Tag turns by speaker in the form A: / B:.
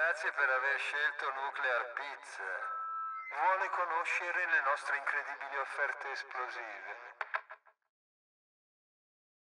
A: Grazie per aver scelto Nuclear Pizza. Vuole conoscere le nostre incredibili offerte esplosive?